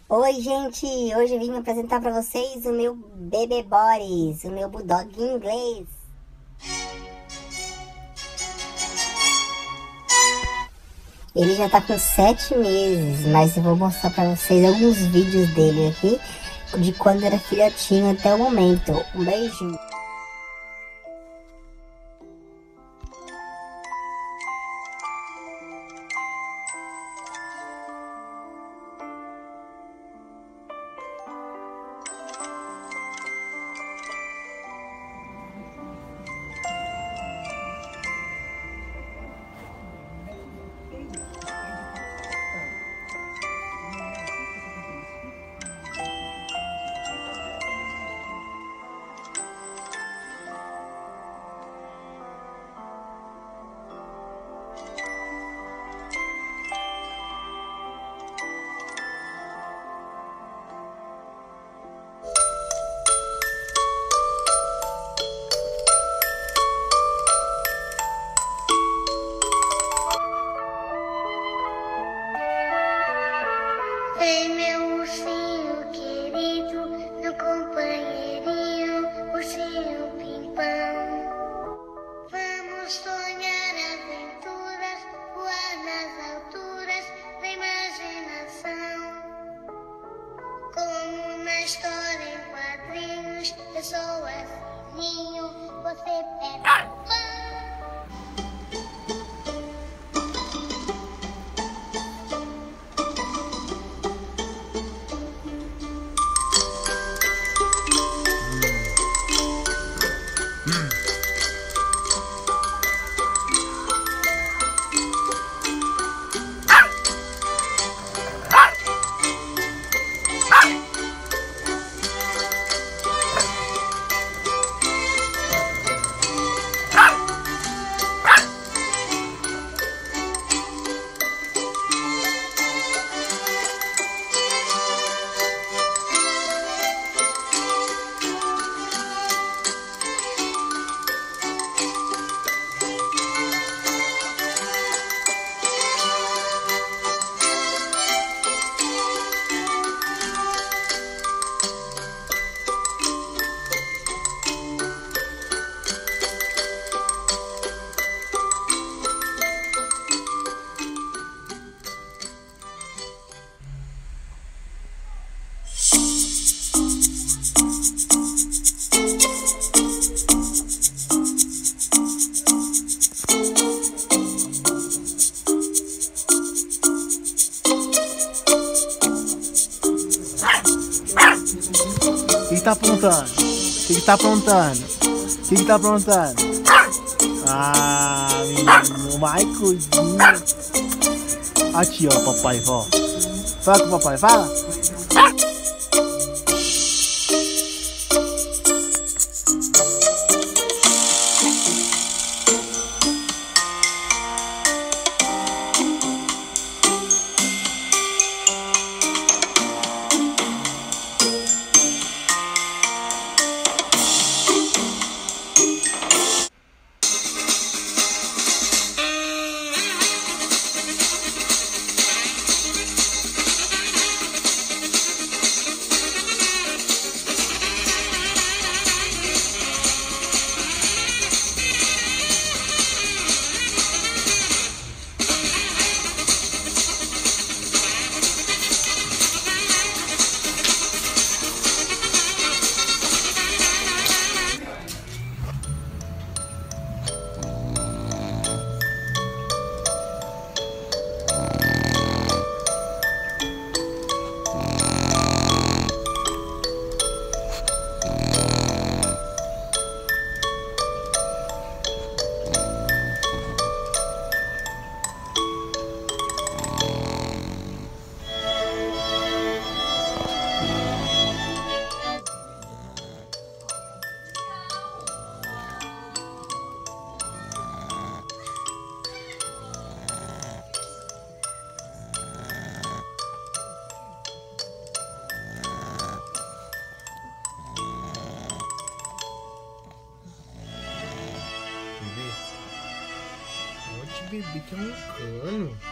Oi, gente! Hoje eu vim apresentar para vocês o meu bebê Boris, o meu bulldog inglês. Ele já tá com 7 meses, mas eu vou mostrar para vocês alguns vídeos dele aqui, de quando era filhotinho até o momento. Um beijinho! Vem meu ursinho querido, meu companheirinho, ursinho pimpão. Vamos sonhar aventuras, voar nas alturas da imaginação. Como na história em quadrinhos, eu sou assim, você pega o pão. O que tá aprontando? O que tá aprontando? O que tá aprontando? Ah, menino, Michaelzinho. Aqui, ó, papai, ó. Fala com o papai, fala. Bebê tá roncando.